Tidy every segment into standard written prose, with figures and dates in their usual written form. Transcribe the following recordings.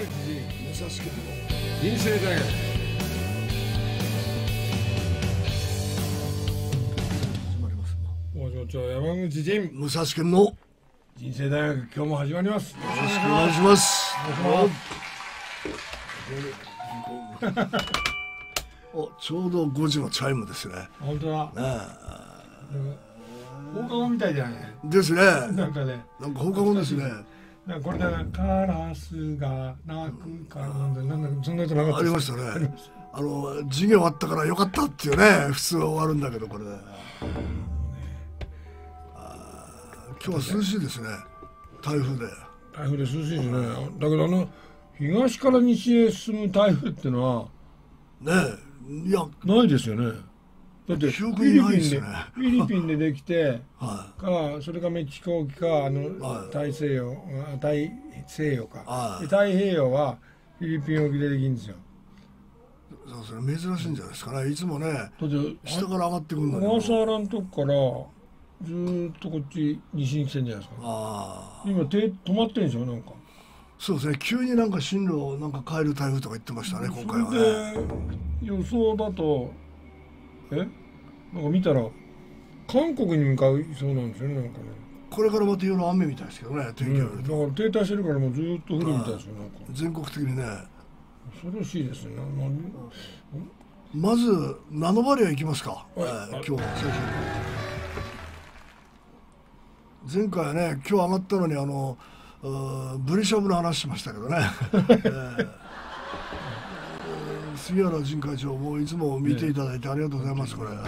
口武蔵家の人生大学。 始まります。 工場長山口仁武蔵家の人生大学、今日も始まります。よろしくお願いします。お、ちょうど5時のチャイムですね。 本当だ。放課後みたいじゃない。 ですね。 なんかね、 なんか放課後ですね。 なんかこれだな、カラスが鳴くからなんだそんなことなかったありましたね。授業終わったからよかったっていうね、普通は終わるんだけどこれ。今日は涼しいですね。台風で。 台風で涼しいですね。だけど東から西へ進む台風ってのはねえ、いやないですよね。だってフ記憶にないですね。 ィリピンでできてはか、それかメキシコ沖かはい大西洋か、 はいで太平洋はフィリピン沖でできるんですよ。 い。そうですね。珍しいんじゃないですかね。いつもね、 だって下から上がってくるのに。 小笠原のとこからずーっとこっち西に来てんじゃないですか。 ああ、 今止まってるんですよ、なんか。 そうですね。急になんか進路をなんか変える台風とか言ってましたね。今回はそれね。 で予想だとなんか見たら韓国に向かうそうなんですよね、なんかね。 これからまた夜雨みたいですけどね。天気だを見ると、 から停滞してるからもうずーっと降るみたいですよ、なんか。 全国的にね。 恐ろしいですね。 まず7割は行きますか。 はい今日最初。前回はね、今日上がったのにブリシャブの話しましたけどね。杉原仁会長もいつも見ていただいてありがとうございます。これ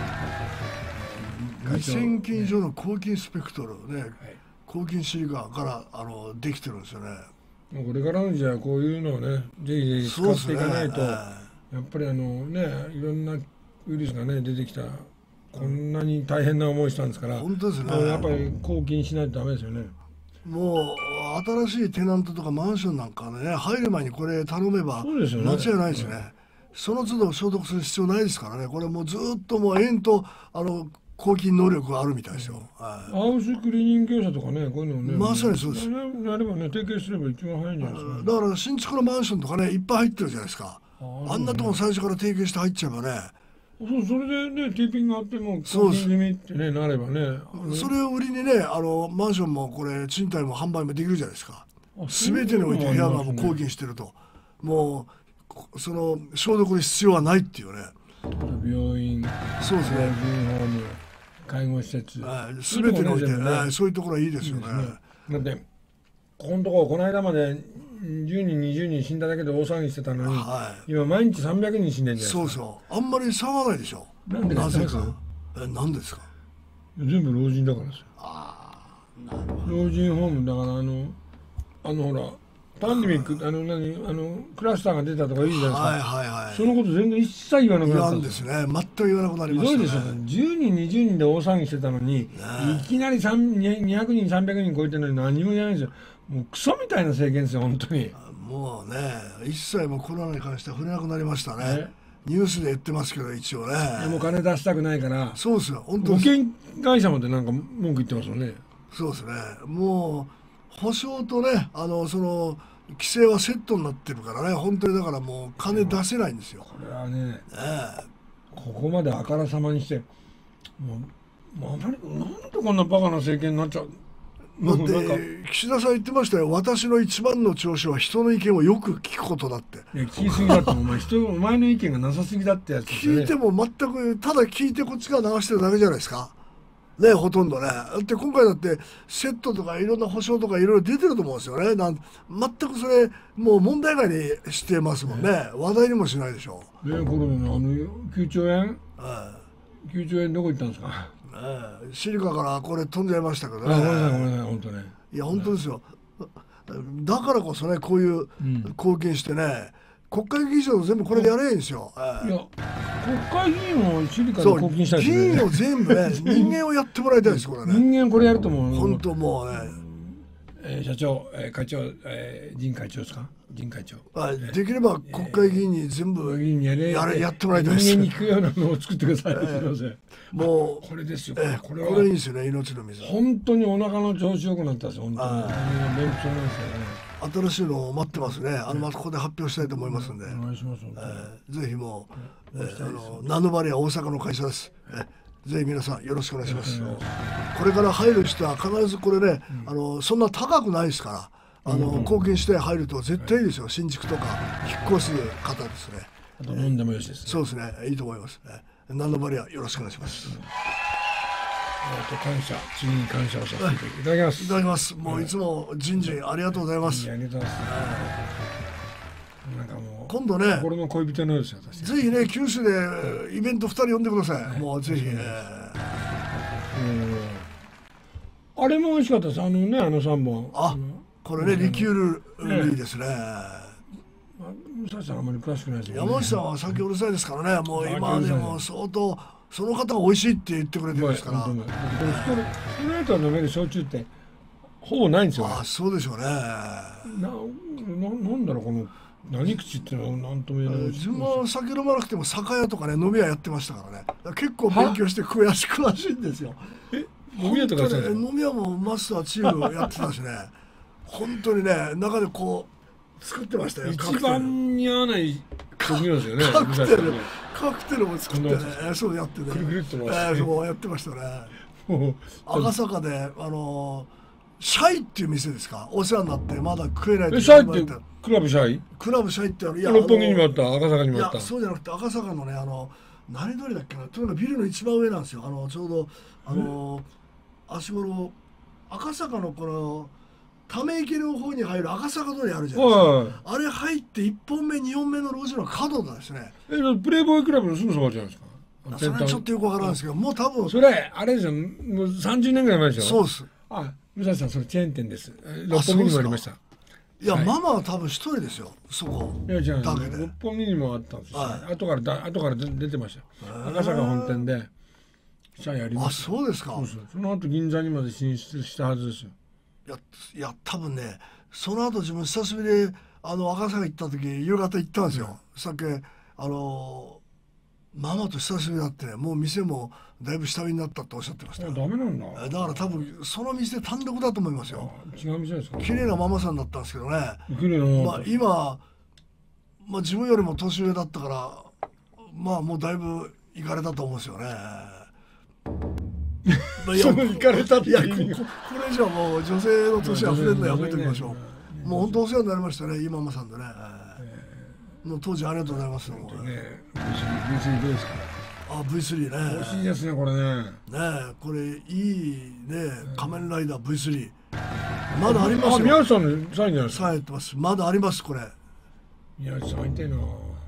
2000件以上の抗菌スペクトルね、抗菌シリカからできてるんですよね。 もうこれからの時代はこういうのをね、ぜひぜひ使っていかないと、やっぱりいろんなウイルスがね出てきた、こんなに大変な思いしたんですから、 本当ですね。 やっぱり抗菌しないとダメですよね。 もう新しいテナントとかマンションなんかね、入る前にこれ頼めばそうですよね間違いないですね。その都度消毒する必要ないですからね。これもうずっともう延々と抗菌能力があるみたいですよ。 ハウスクリーニング業者とかね、こういうのをね、 まさにそうです。 やればね、提携すれば一番早いんじゃないですか。 だから新築のマンションとかね、いっぱい入ってるじゃないですか。あんなとこ最初から提携して入っちゃえばね、 それでね、テーピングがあっても抗そうです菌済みってね、なればね。 それを売りにね、マンションもこれ賃貸も販売もできるじゃないですか。 そういう全てにおいて部屋がもうのもありますね抗菌してると、もうその消毒の必要はないっていうね。 病院、 そうですね。 老人ホーム、介護施設、 全てにおいてそういうとこねね、そういうところはいいですよね。 だってここのところこの間まで10人20人死んだだけで大騒ぎしてたのに、今毎日300人死んでるんじゃないですか。 そう、あんまり騒がないでしょ。 なんでかなぜ知ってます？ か。なんでですか。 全部老人だからですよ。老人ホームだからほらパンデミッククラスターが出たとか言うじゃないですか。そのこと全然一切言わなくなったんですね。全く言わなくなりましたね。 ひどいですよね。10人20人で大騒ぎしてたのに、いきなり200人300人超えてるのに何も言わないんですよ。もうクソみたいな政権ですよ、本当に。 もうね、一切もコロナに関しては触れなくなりましたね。ニュースで言ってますけど、一応ね。 もう金出したくないから。 そうですよ、本当保険会社までなんか文句言ってますよね。 そうですね。もう保証とね、規制はセットになってるからね、本当にだからもう金出せないんですよ。 これはね、ここまであからさまにして、もうあまりなんでこんなバカな政権になっちゃう。 だって岸田さん言ってましたよ。私の一番の長所は人の意見をよく聞くことだって。 いや聞きすぎだってお前の意見がなさすぎだってやつですよね。 聞いても全くただ聞いてこっちが流してるだけじゃないですか。ね、ほとんどね。だって今回だってセットとかいろんな保証とかいろいろ出てると思うんですよね。全くそれもう問題外にしてますもんね。話題にもしないでしょ。 コロナの9兆円、9兆円どこ行ったんですか。 シリカからこれ飛んじゃいましたけどね。 ごめんなさい本当ね。 いや本当ですよ。だからこそね、こういう貢献してね、国会議員賞全部これでやればいいんですよ。 いや国会議員もシリカで貢献したいですね。 議員を全部ね、人間をやってもらいたいです、これね。 人間これやるともう本当もうね、 社長、会長、仁会長ですか。仁会長。 できれば国会議員に全部やってもらいたいです。 人間に聞くようなのを作ってください。すみません。 もうこれですよ。 これいいですよね、命の水。 本当にお腹の調子良くなったんですよ。本当に。便秘症なんですよね。 新しいのを待ってますね。またここで発表したいと思いますんで、 お願いします。 ぜひもう、ナノバリア大阪の会社です。ぜひ皆さんよろしくお願いします。これから入る人は必ずこれね、そんな高くないですから、貢献して入ると絶対いいですよ。新築とか引っ越す方ですね。 あと飲んでもよしですね。 そうですね、いいと思います。ナノバリアよろしくお願いします。 感謝、次に感謝をさせていただきます。 いただきます。もういつもじんじんありがとうございます。 ありがとうございます。なんかもう今度ね、 心の恋人のようですよ。 ぜひね、九州でイベント2人呼んでください。もうぜひ。 あれも美味しかったです。3本。 これね、リキュールいいですね。 武蔵さんあんまり詳しくないですよね。 山内さんは酒うるさいですからね。もう今でも相当その方が美味しいって言ってくれてるんですから。 ストレート飲める焼酎ってほぼないんですよ。 そうでしょうね。 なんだろうこの何口っていうのは何とも言えない。 自分は酒飲まなくても酒屋とかね飲み屋やってましたからね。結構勉強して詳しいんですよ。 飲み屋とかね、 飲み屋もマスターチームやってたしね。本当にね、中でこう作ってましたよ。 一番似合わない職業ですよね。 カクテルも作ってね、そうやってね。 くるくるっと回して。 そうやってましたね。赤坂でシャイっていう店ですか。お世話になってまだ食えない。 シャイってクラブシャイ？ クラブシャイって六本木にもあった、赤坂にもあった。 そうじゃなくて赤坂のね何通りだっけな。とにかくビルの一番上なんですよ。ちょうど足頃赤坂のこのため池の方に入る赤坂通りあるじゃないですか。あれ入って1本目2本目の路地の角なんですね。 プレイボーイクラブのすぐそばじゃないですか。 それはちょっとよくわからないんですけど、もう多分それあれですよ。もう30年ぐらい前でしょ。 そうです。 武蔵さんそれチェーン店です。六本木にもありました。 いや、ママは多分一人ですよ。そこだけで。 六本木にもあったんですよ。後から出てました。赤坂本店でシャイありました。 そうですか。 その後銀座にまで進出したはずですよ。 いや多分ね、その後自分久しぶりで赤坂行った時夕方行ったんですよ。さっきママと久しぶりになってね、もう店もだいぶ下火になったっておっしゃってました。 ダメなんだ。 だから多分その店単独だと思いますよ。 違う店ですか。 綺麗なママさんだったんですけどね。 綺麗なママ。 今自分よりも年上だったからもうだいぶ行かれたと思うんですよね。 その行かれたっていうこれじゃもう女性の年溢れるのやめておきましょう。もう本当お世話になりましたね、今ママさんでね。もう当時ありがとうございます。 V3 どうですか。 V3 ね。 美味しいですねこれね。 これいいね。仮面ライダー V3 まだありますよ。 宮内さんのサインじゃないですか。 サインやってます。まだありますこれ。 宮内さん会いたいな。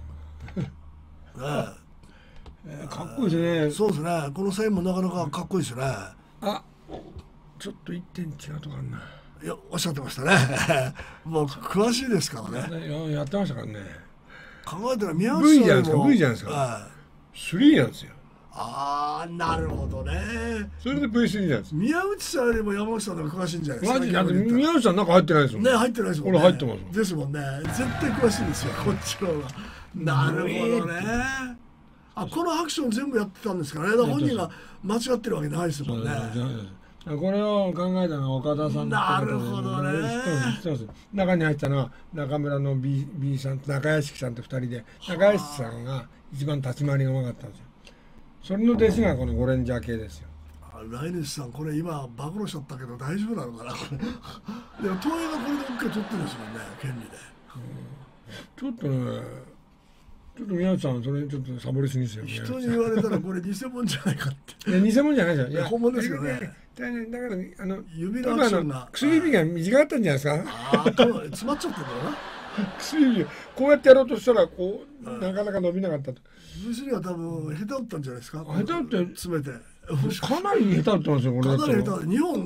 かっこいいですね。 そうですね。このサインもなかなかかっこいいですよね。 ちょっと一点違うとかあるな。 いや、おっしゃってましたね。もう詳しいですからね。 やってましたからね。 考えたら宮内さんも V じゃないですか。3なんですよ。 なるほどね。 それで V3 なんです。 宮内さんよりも山内さんの方が詳しいんじゃないですか。 マジで宮内さんなんか入ってないですもんね。入ってないですもんね。 俺入ってますもん。 ですもんね。絶対詳しいですよこっちの方が。なるほどね。このアクション全部やってたんですからね。本人が間違ってるわけないですもんね。 これを考えたのは岡田さん。 なるほどね。 中に入ったのは中村の B さんと中屋敷さんと2人で、中屋敷さんが一番立ち回りがうまかったんですよ。それの弟子がこのゴレンジャー系ですよ。 ライネスさんこれ今暴露しちゃったけど大丈夫なのかなこれ。でも東映がこれで OK 取ってるんですもんね、権利で。 ちょっとね。ちょっと宮内さんそれちょっとサボりすぎですよ。 人に言われたらこれ偽物じゃないかって。 いや偽物じゃないですよ。いや本物ですよね。 だから指のアクションが薬指が短かったんじゃないですか。 詰まっちゃってるんだよな。 薬指こうやってやろうとしたらこうなかなか伸びなかったと。 V3は多分下手打ったんじゃないですか。 下手打って詰めて。 かなり下手打ってますよこれだと。 かなり下手。2本。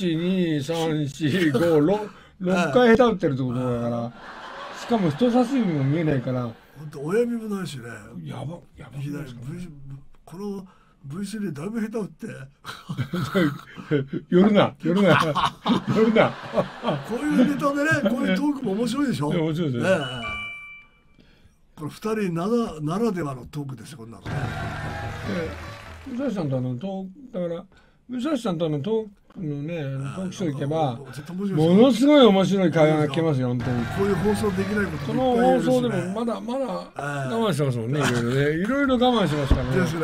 1、2、3、4、5、6回下手打ってるってことだから。しかも人差し指も見えないから。 本当親指もないしね。 やば左この V3 だいぶ下手打って寄るなこういうネタでね、こういうトークも面白いでしょ。 面白いですね。 これ2人ならではのトークですよこんなのね。 武蔵さんとだから武蔵さんとのトークのね、トークショー行けばものすごい面白い会話が聞けますよ、本当に。 こういう放送できないことこの放送でもまだ我慢してますもんね、いろいろね、いろいろ我慢してますからね。 ですね。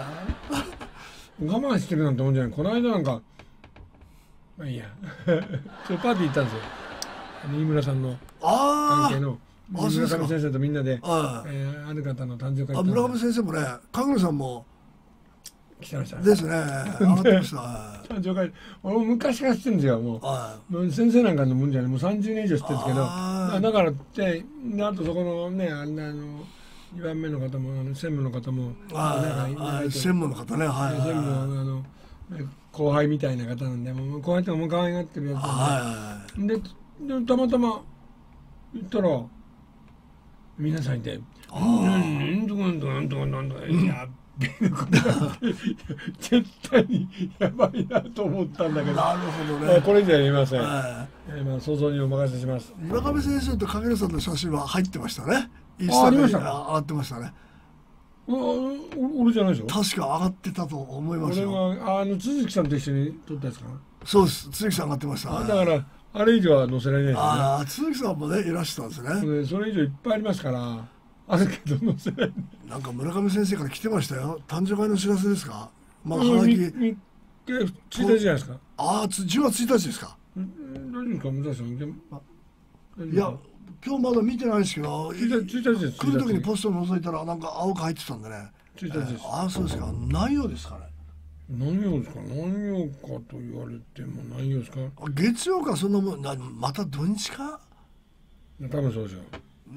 我慢してるなんてもんじゃない。この間なんか、まあいいやそれパーティー行ったんですよ、飯村さんの関係の村上先生とみんなで、ある方の誕生会。 村上先生もね、神野さんも来てましたね。 ですね。上がってました。 誕生会、俺も昔から知ってるんですよ。もう先生なんかのもんじゃない、もう30年以上知ってるんですけど、だからってあとそこのね、2番目の方も専務の方も、 専務の方ね、はい、 専務の後輩みたいな方なんで、もう後輩とかも可愛がってるやつなんで、でたまたま言ったら皆さんいて「なんとかなんとかなんとかなんとかやっべえことだ」って絶対にやばいなと思ったんだけど、 なるほどね、 これ以上は言いません。想像にお任せします。 村上先生と影野さんの写真は入ってましたね。 ありましたか。 上がってましたね。 俺じゃないでしょ。 確か上がってたと思いますよ。 俺は都築さんと一緒に撮ったやつかな。 そうです、都築さん上がってました。 だからあれ以上は載せられないですよね。 都築さんもねいらしてたんですね。 それ以上いっぱいありますからあるけど載せられない。 なんか村上先生から来てましたよ。誕生会の知らせですか。まあはがき 1日じゃないですか。 10月1日ですか。 大丈夫か村さん。 いや今日まだ見てないですけど、 1日です。 来る時にポスト覗いたらなんか青く入ってたんでね。 1日です。 そうですか。何曜ですかね。 何曜ですか。何曜かと言われても何曜ですか。 月曜かそんなもん。また土日か。 多分そうですよ。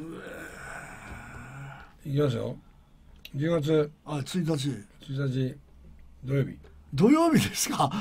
いきますよ。10月 1日土曜日。 土曜日ですか。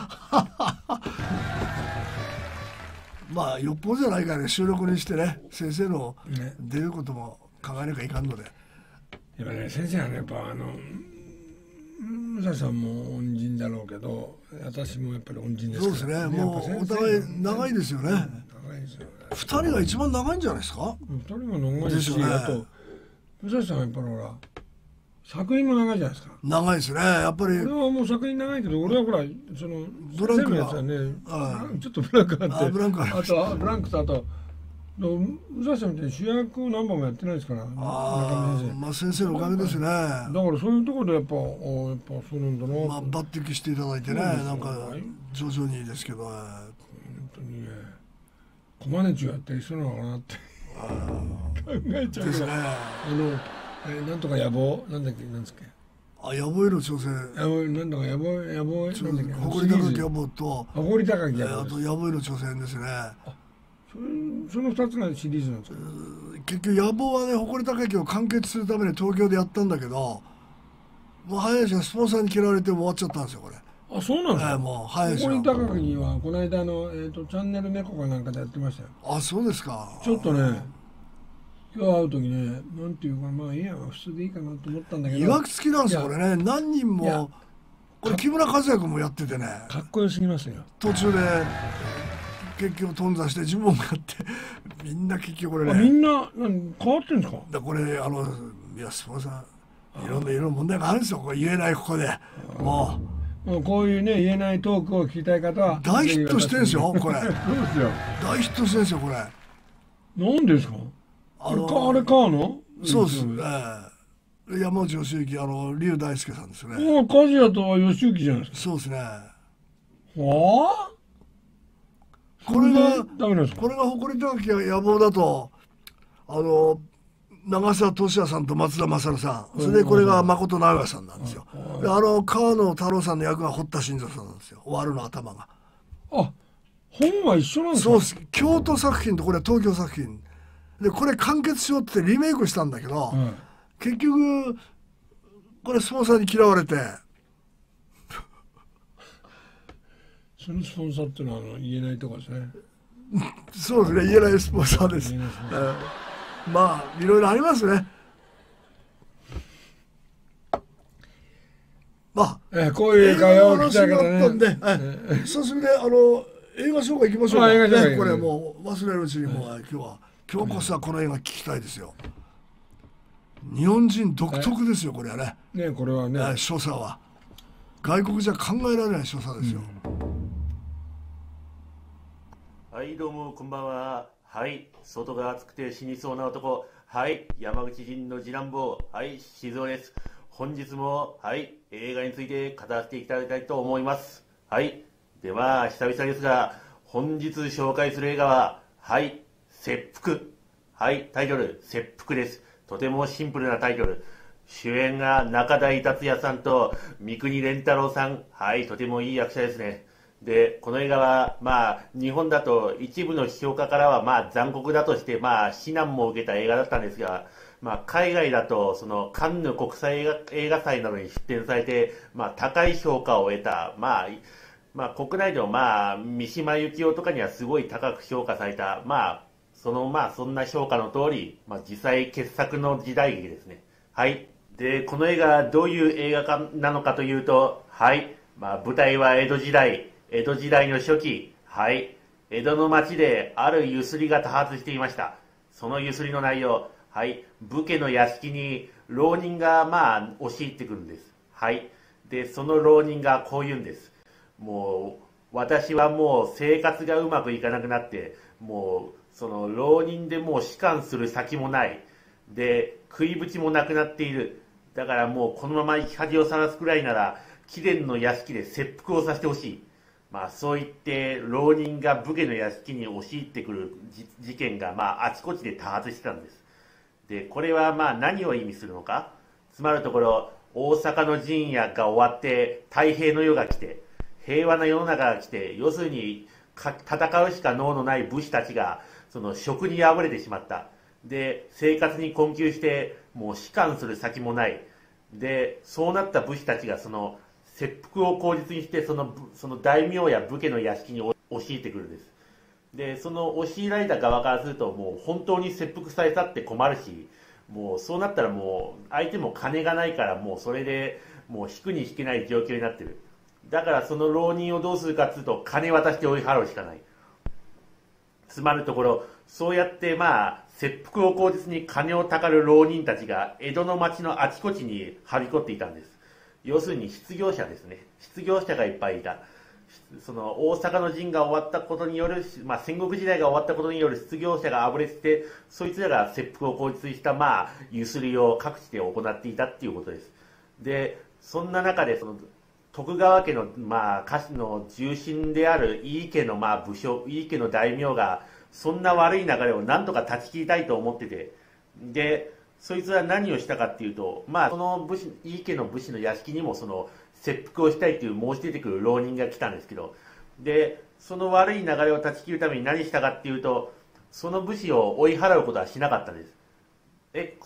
まあよっぽどじゃないからね、収録にしてね、先生の出ることも考えなきゃいかんので。 やっぱね、先生はね、やっぱ武蔵さんも恩人だろうけど、私もやっぱり恩人ですから。 そうですね。もうお互い長いですよね。 長いですよね。 2人が一番長いんじゃないですか。 2人が長いし、あと武蔵さんはやっぱりほら作品も長いじゃないですか。 長いですね。やっぱり。 俺はもう作品長いけど、俺はほらそのブランクがちょっとブランクあって、 ブランクとあと武蔵さんみたいに主役を何本もやってないですから。 先生のおかげですね。だからそういうところでやっぱそうなんだな。 抜擢していただいてね、なんか徐々にですけど、本当にね、コマネチをやってる人なのかなって考えちゃうですね。なんとか野望なんだっけ、なんですっけ。 野望への挑戦。 なんだか野望誇り高き野望と誇り高き野望。 あと野望への挑戦ですね。 その2つがシリーズなんですか。 結局野望はね、誇り高きを完結するために東京でやったんだけど、もう早いしスポンサーに嫌われて終わっちゃったんですよこれ。 そうなんですか。 もう早いし。 誇り高きはこの間チャンネル猫かなんかでやってましたよ。そうですか。 ちょっとね、今日会う時ね、なんていうか、まあいいや、普通でいいかなと思ったんだけど。 いわくつきなんですよこれね。何人もこれ木村和也君もやっててね。 かっこよすぎますよ。 途中で結局頓挫して自分もやってみんな結局これね。 みんな変わってるんですか。 これいやスポンサーいろんな問題があるんですよ。これ言えないここでもうこういうね言えないトークを聞きたい方は大ヒットしてるんですよこれ。 そうですよ。 大ヒットしてるんですよこれ。 なんですか。あれ川野。 そうです。山内義行龍大輔さんですね。 和也とは義行じゃないですか。 そうですね。 これが誇り高き野望だと長澤俊也さんと松田勝さん、それでこれが誠直哉さんなんですよ。で川野太郎さんの役が堀田新三さんなんですよ。悪の頭が。 本は一緒なんですか。 そうです。京都作品とこれは東京作品で、これ完結しようってリメイクしたんだけど、結局これスポンサーに嫌われて。 そのスポンサーっていうのは言えないとこですね。 そうですね、言えないスポンサーです。まあいろいろありますね。 こういう会話を聞きたいからね。久しぶりで映画紹介行きましょうか。これもう忘れるうちにもう今日こそはこの映画聞きたいですよ。日本人独特ですよこれはね。 これはね。 所作は。 外国じゃ考えられない所作ですよ。 はい、どうもこんばんは。はい、外が暑くて死にそうな男。はい、山口人の次男坊。はい、静雄です。本日も、はい、映画について語らせていただきたいと思います。はい、では、久々ですが、本日紹介する映画は、はい、切腹。はい、タイトル、切腹です。とてもシンプルなタイトル。主演が中台達也さんと三國連太郎さん。はい、とてもいい役者ですね。で、この映画は、日本だと一部の批評家からは、残酷だとして、非難も受けた映画だったんですが、海外だと、その、カンヌ国際映画祭などに出展されて、高い評価を得た、国内でも、三島由紀夫とかにはすごい高く評価された、そんな評価の通り、実際傑作の時代劇ですね。はい。で、この映画、どういう映画なのかというと、はい。舞台は江戸時代の初期、はい。江戸の町であるゆすりが多発していました。そのゆすりの内容、はい。武家の屋敷に浪人が、押し入ってくるんです。はい。で、その浪人がこう言うんです。もう、私はもう生活がうまくいかなくなって、もう、その浪人でもう仕官する先もない。で、食いぶちもなくなっている。だからもうこのまま生き恥をさらすくらいなら、貴殿の屋敷で切腹をさせてほしい。そう言って、浪人が武家の屋敷に押し入ってくる事件が、あちこちで多発してたんです。で、これは何を意味するのか。つまるところ、大阪の陣屋が終わって、太平の世が来て、平和な世の中が来て、要するに、戦うしか能のない武士たちが、その職に敗れてしまった。で、生活に困窮して、もう仕官する先もない。で、そうなった武士たちがその、切腹を口実にして、その大名や武家の屋敷に押し入ってくるんです。で、その押し入られた側からすると、もう本当に切腹されたって困るし、もうそうなったらもう、相手も金がないから、もうそれで、もう引くに引けない状況になってる。だからその浪人をどうするかっていうと、金渡して追い払うしかない。つまるところ、そうやって切腹を口実に金をたかる浪人たちが江戸の町のあちこちにはびこっていたんです。要するに失業者ですね。失業者がいっぱいいた。その大阪の陣が終わったことによる、戦国時代が終わったことによる失業者があぶれてて、そいつらが切腹を口実にしたゆすりを各地で行っていたっていうことです。で、そんな中でその徳川家の家臣の重臣である井伊家の武将、井伊家の大名がそんな悪い流れを何とか断ち切りたいと思ってて、で、そいつは何をしたかっていうと、その井伊家の武士の屋敷にもその切腹をしたいっていう申し出てくる浪人が来たんですけど、で、その悪い流れを断ち切るために何したかっていうと、その武士を追い払うことはしなかったんです。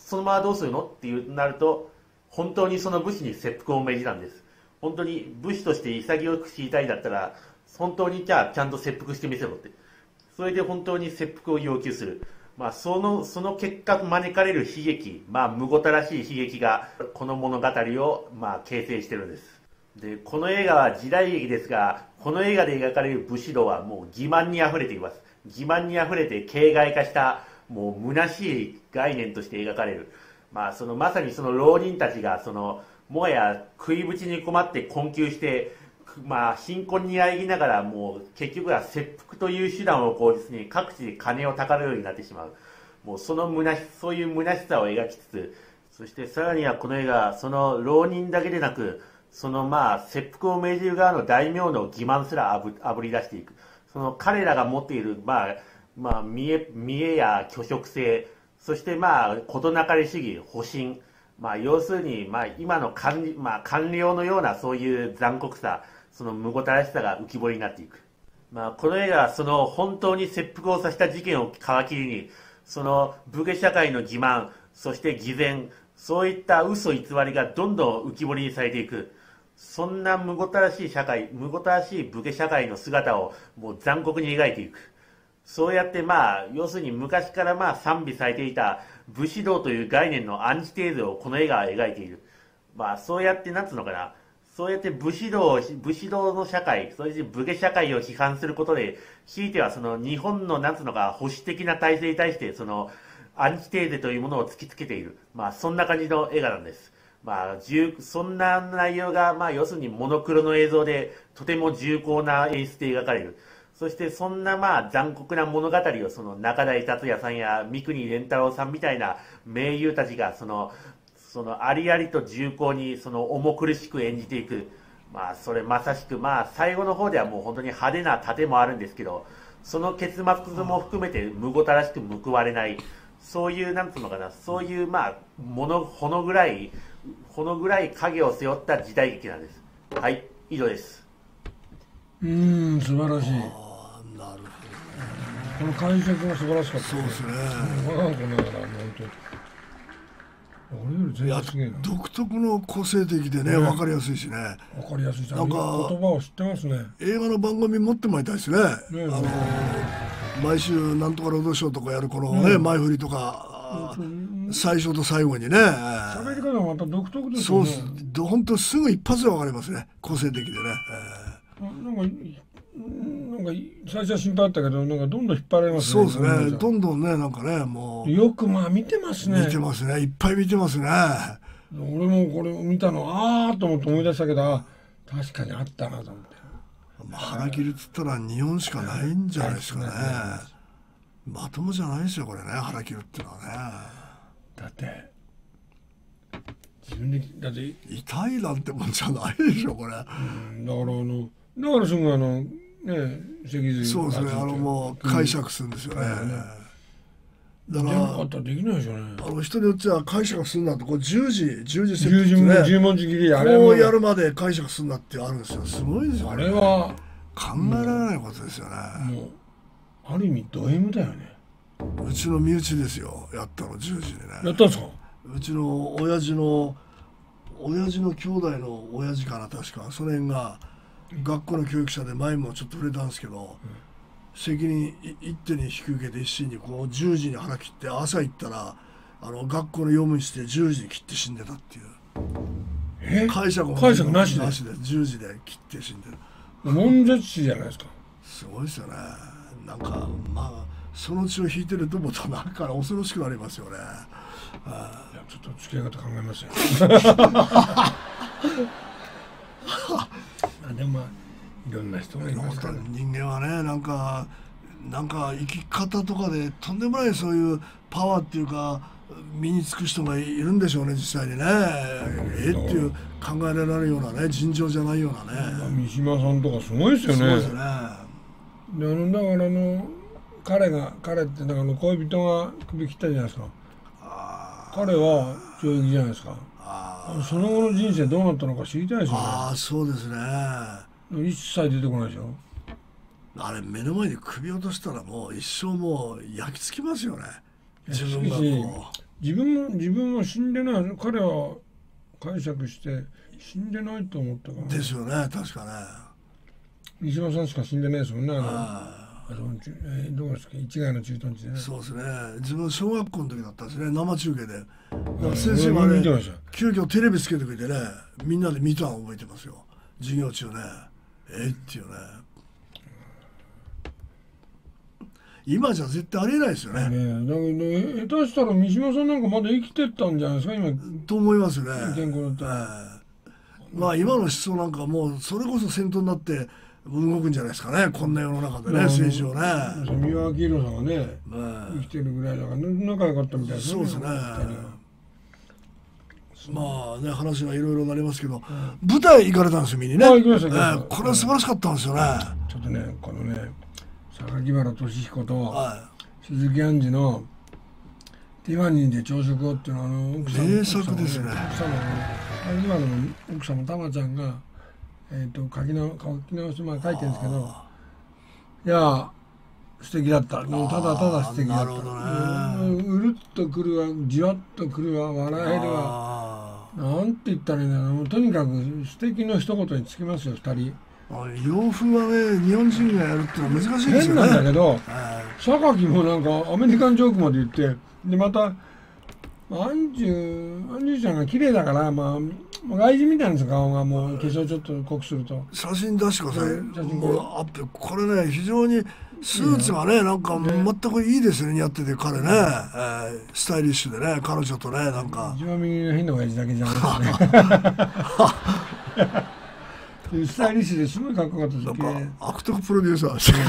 そのままどうするのってなると、本当にその武士に切腹を命じたんです。本当に武士として潔く死にたいんだったら、本当にじゃあちゃんと切腹してみせろって。それで本当に切腹を要求する。その結果招かれる悲劇、むごたらしい悲劇が、この物語を、形成してるんです。で、この映画は時代劇ですが、この映画で描かれる武士道はもう欺瞞に溢れています。欺瞞に溢れて形骸化した、もう虚しい概念として描かれる。まさにその浪人たちが、もはや食いぶちに困って困窮して、貧困にあえぎながらもう結局は切腹という手段を口実に各地で金をたかるようになってしまう。もうそういう虚しさを描きつつ、そしてさらにはこの映画、その浪人だけでなく、その切腹を命じる側の大名の欺瞞すらあぶり出していく。その彼らが持っている、見栄や虚飾性、そして事なかれ主義、保身、要するに、今の官僚のようなそういう残酷さ、そのむごたらしさが浮き彫りになっていく。この映画はその本当に切腹をさせた事件を皮切りに、その武家社会の欺瞞、そして偽善、そういった嘘偽りがどんどん浮き彫りにされていく。そんなむごたらしい武家社会の姿をもう残酷に描いていく。そうやって要するに昔から賛美されていた武士道という概念のアンチテーゼをこの映画は描いている。そうやってなんつうのかな。そうやって武士道の社会、そして武家社会を批判することで、ひいてはその日本のなんつうのか保守的な体制に対してそのアンチテーゼというものを突きつけている。そんな感じの映画なんです。 そんな内容が、要するにモノクロの映像でとても重厚な演出で描かれる。そしてそんな残酷な物語をその中台達也さんや三國連太郎さんみたいな名優たちがそのありありと重厚に重苦しく演じていく。それまさしく最後の方ではもう本当に派手な盾もあるんですけど、その結末も含めてむごたらしく報われない、そういうなんつうのかな、そういうほのぐらい影を背負った時代劇なんです。はい、以上です。 素晴らしい。 なるほど。 この解釈が素晴らしかった。 そうですね。 我が子ながら本当に。俺より全然すげえな。 独特の個性的でね、分かりやすいしね。 分かりやすいし、 なんか言葉を知ってますね。 映画の番組持ってまいりたいですね。毎週なんとかロードショーとかやるこのね、前振りとか、最初と最後にね。 喋り方がまた独特ですよね。 そう、本当すぐ一発で分かりますね。個性的でね。 なんか最初は心配あったけど、なんかどんどん引っ張られますね。そうですね。どんどんね、なんかね、もうよく見てますね。 見てますね。いっぱい見てますね。 俺もこれ見たのと思って思い出したけど、確かにあったなと思って。 腹切りっつったら日本しかないんじゃないですかね。まともじゃないですよこれね、腹切るっていうのはね。 だって自分で痛いなんてもんじゃないでしょこれ。だからすぐ脊髄そうですね、もう解釈するんですよね。だからできないでしょうね。 人によっちゃ解釈するなとこう十字設計ね、十文字切りこうやるまで解釈するなってあるんですよ。すごいですよ。 あれは考えられないことですよね。 もうある意味ド M だよね。 うちの身内ですよ、やったの十字でね。 やったんですか。 うちの親父の兄弟の親父かな、確かその辺が学校の教育者で前もちょっと触れたんですけど、責任一手に引き受けて一心にこう10時に腹切って、朝行ったら学校の用務室で10時に切って死んでたっていう。解釈なしで10時で切って死んでる。 悶絶死じゃないですか。 すごいですよね。なんかその血を引いてると思うとなんか恐ろしくなりますよね。 ちょっと付き合い方考えますよ。でもいろんな人がいますから、 人間はね、なんか生き方とかでとんでもないそういうパワーっていうか身につく人がいるんでしょうね、実際にね。っていう考えられるようなね、尋常じゃないようなね。 三島さんとかすごいですよね。 そうですね。 でだから彼って恋人が首切ったじゃないですか。彼は懲役じゃないですか。その後の人生どうなったのか知りたいですよね。 そうですね。 一切出てこないでしょ。 あれ目の前に首落としたらもう一生もう焼き付きますよね。自分が自分は死んでない。彼は解釈して死んでないと思ったから。 ですよね、確かね。 三島さんしか死んでないですもんね。どうですか、市ヶ谷の駐屯地でね。 そうですね。自分小学校の時だったんですね、生中継で。先生がね、急遽テレビつけてくれてね、みんなで見たのを覚えてますよ。授業中ね。っていうね。今じゃ絶対ありえないですよね。 だけど下手したら三島さんなんかまだ生きてったんじゃないですか今。 と思いますよね。 健康だったら。 今の思想なんかもうそれこそ先頭になって動くんじゃないですかね、こんな世の中でね、政治をね。 三輪明宏さんがね、生きてるぐらいだから仲良かったみたいですね。 そうですね。話がいろいろなりますけど、舞台行かれたんですよ、みんなね。これは素晴らしかったんですよね。 ちょっとね、このね、榊原俊彦と鈴木杏樹のティファニーで朝食をっていうのは名作ですね。 今の奥様たまちゃんが書き直し書いてるんですけど、いや素敵だった。もうただただ素敵だった。うるっとくるわ、じわっとくるわ、笑えるわ、なんて言ったらいいんだろう。とにかく素敵の一言につきますよ、二人。 洋風はね、日本人がやるってのは難しいですよね。 変なんだけど、榊もなんかアメリカンジョークまで言って、でまたアンジュちゃんが綺麗だから、外人みたいなんですよ、顔が。もう化粧ちょっと濃くすると写真出してください。これね、非常にスーツがね、なんか全くいいですね、似合ってて、彼ね、スタイリッシュでね、彼女とね、なんか。 一番右の変な親父だけじゃないですね。スタイリッシュですごいかっこよかったです。 なんか悪徳プロデューサーですね。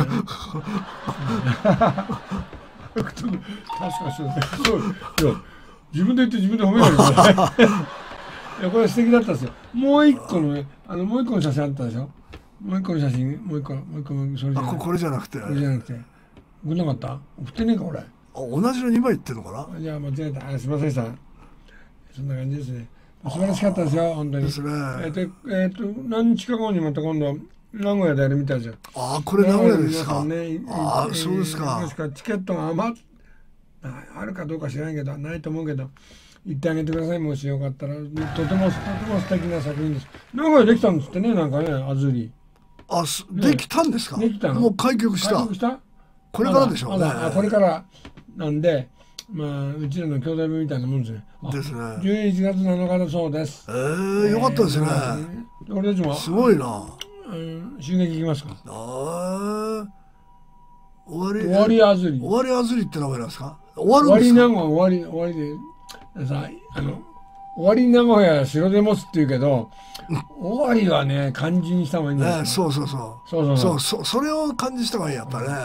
確かそうです。自分で言って自分で褒めないですね。いやこれ素敵だったんですよ。もう一個のね、もう一個の写真あったでしょ。もう一個の写真、もう一個それじゃない。 これじゃなくて。 これじゃなくて。送んなかった？送ってねえか俺。 同じの2枚いってんのかな。 じゃあ間違えた。すみませんでした。そんな感じですね。素晴らしかったですよ本当に。 ですね。 何日か後にまた今度名古屋でやるみたいじゃん。 これ名古屋ですか。 ね、 そうですか。 確かチケットがあるかどうか知らないけど、ないと思うけど。行ってあげてください、もしよかったら。とても素敵な作品です。名古屋できたんですってね、なんかね、アズリ。 できたんですか。 できたの。 もう開局した。これからでしょうね。 これからなんで、まあうちらの兄弟分みたいなもんですね。 ですね。 11月7日だそうです。 よかったですね。 俺たちもすごいな。 襲撃行きますか。 終わりアズリ。 終わりアズリって名前なんですか。 終わり名古屋終わりで。さ終わり名古屋白で持つって言うけど、終わりはね漢字にした方がいいんだよ。 そうそれを漢字した方がいいやっぱね。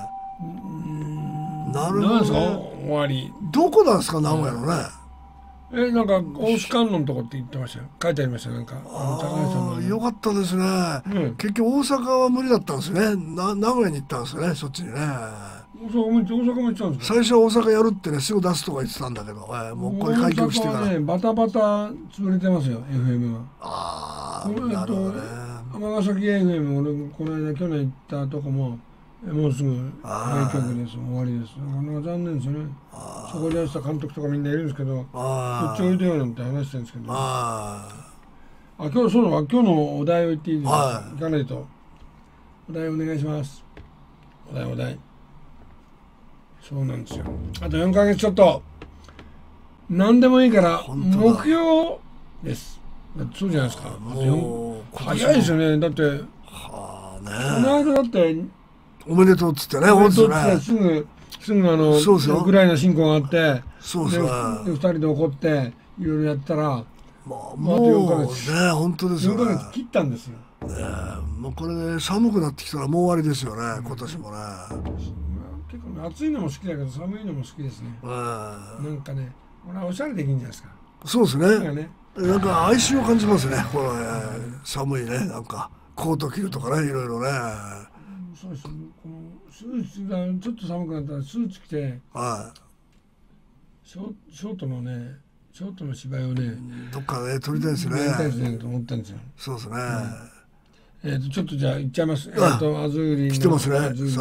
なるほど。 終わり。 どこなんですか名古屋のね。 なんか大須観音のとこって言ってましたよ。書いてありましたなんか。 よかったですね。結局大阪は無理だったんですね。名古屋に行ったんですよねそっちにね。 大阪も行っちゃうんですか。 最初は大阪やるってねすぐ出すとか言ってたんだけど、もうこれ開局してから。 バタバタ潰れてますよ FM は。 なるほどね。 尼崎 FM 俺この間去年行ったとこももうすぐ名曲です。終わりです。残念ですよね。そこでやった監督とかみんないるんですけど、そっちおいでよなんて話してるんですけど。今日のお題を言っていいですか。行かないと。お題お願いします。お題。そうなんですよ。あと4ヶ月ちょっと。何でもいいから目標です。そうじゃないですか。早いですよね。だって。この間だって。 おめでとうっつってね。 おめでとうっつってすぐウクライナ侵攻があって、2人で怒っていろいろやったら、 もう4ヶ月ね本当ですよね。 4ヶ月切ったんですよ。 もうこれで寒くなってきたらもう終わりですよね今年もね。 結構暑いのも好きだけど寒いのも好きですね。なんかね、俺はおしゃれできるんじゃないですか。 そうですね。なんか哀愁を感じますね。この寒いねなんかコート着るとかねいろいろね。 そうです。このスーツがちょっと寒くなったらスーツ着て、ショートの芝居をね、 どっかで撮りたいですね。 やりたいですねと思ったんですよ。 そうですね。 ちょっとじゃあ行っちゃいます。アズーリ来てますね。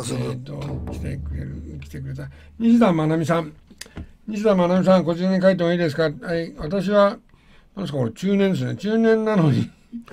来てくれた西田真奈美さん。西田真奈美さん、こちらに書いてもいいですか。はい、私はなんですかこれ中年ですね。中年なのに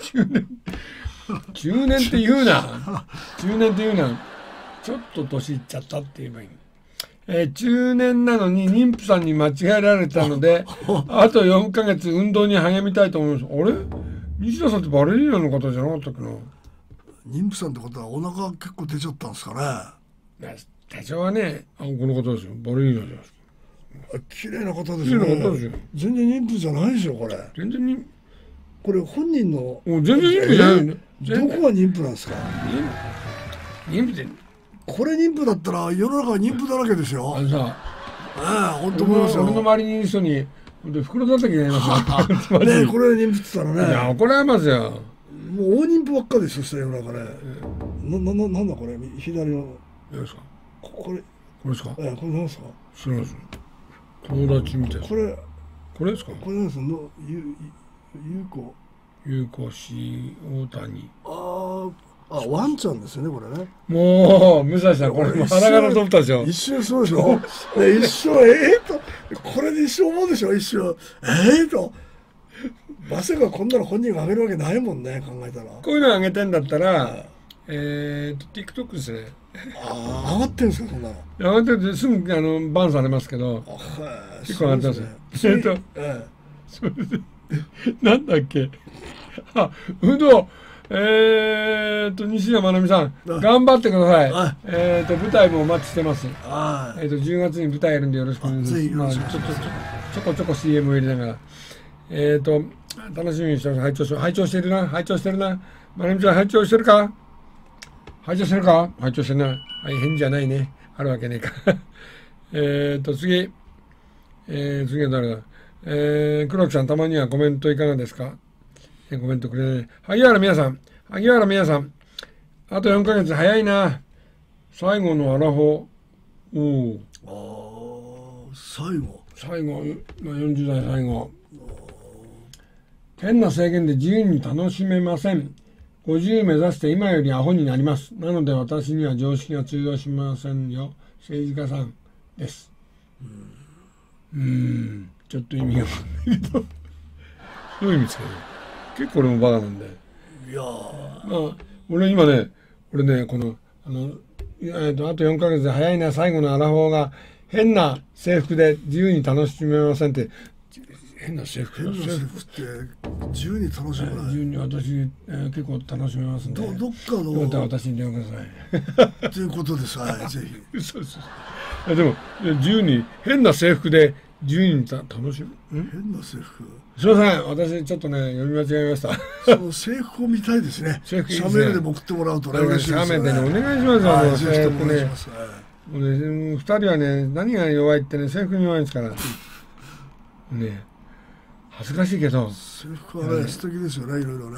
中年って言うな。ちょっと年いっちゃったって言えばいい。中年なのに妊婦さんに間違えられたのであと4ヶ月運動に励みたいと思います。あれ西田さんってバレリーナの方じゃなかったっけな。 妊婦さんってことはお腹結構出ちゃったんですかね。 多少はね、この方ですよ。バレリーナじゃないですか。 綺麗な方ですね。全然妊婦じゃないでしょこれ。 全然妊婦。 これ本人の。 全然妊婦じゃないよね。 どこが妊婦なんですか。 妊婦で。 これ妊婦だったら世の中は妊婦だらけですよ。本当思いますよ。 俺の周りにいる人に袋叩きになりますよ。 ねこれ妊婦って言ったらね。 いや怒られますよ。 もう大妊婦ばっかりですよ世の中ね。なんだこれ左の。 何ですか。 これですか。 これ何ですか。 知らないです。友達みたいな。これですか。 これなんですの有効し大谷。 ワンちゃんですよねこれね。 もう武蔵さんこれも腹から取ったでしょ。 一瞬そうでしょ。一瞬とこれで一生思うでしょ。一瞬とまさかこんなの本人があげるわけないもんね考えたら。こういうのあげてんだったらTikTok ですね。 上がってんですかそんなの。 上がっててすぐバンされますけど結構上がってますね。それでなんだっけ。運動西田真奈美さん、頑張ってください。舞台もお待ちしてます。10月に舞台やるんでよろしくお願いします。ちょこちょこ CM を入れながら。楽しみにしてます。拝聴してるな。真奈美ちゃん、拝聴してるか。拝聴してるな。返事じゃないね。あるわけねえか。次は誰だ。黒木さん、たまにはコメントいかがですか。コメントくれない。萩原美也さん。あと4ヶ月早いな。最後のアラフォー。最後、40代最後。変な制限で自由に楽しめません。50目指して今よりアホになります。なので私には常識が通用しませんよ。政治家さんです。ちょっと意味がわかんないけど。どういう意味ですかね。結構俺もバカなんで。 いや俺今ね、このあと4ヶ月で早いな、最後のアラフォーが変な制服で自由に楽しめませんって。変な制服って自由に楽しめない。 自由に私、結構楽しめますんで。 どっかの。 また私に電話ください。 ということです。ぜひ。そう。でも自由に変な制服で自由に楽しむ。 変な制服。 すみません、私ちょっとね読み間違えました。 その制服を見たいですね。写メールで送ってもらうと嬉しいですね。写メでお願いします。制服ね。2人はね、何が弱いってね、制服に弱いんですから。ね。恥ずかしいけど制服はね、素敵ですよね。いろいろね。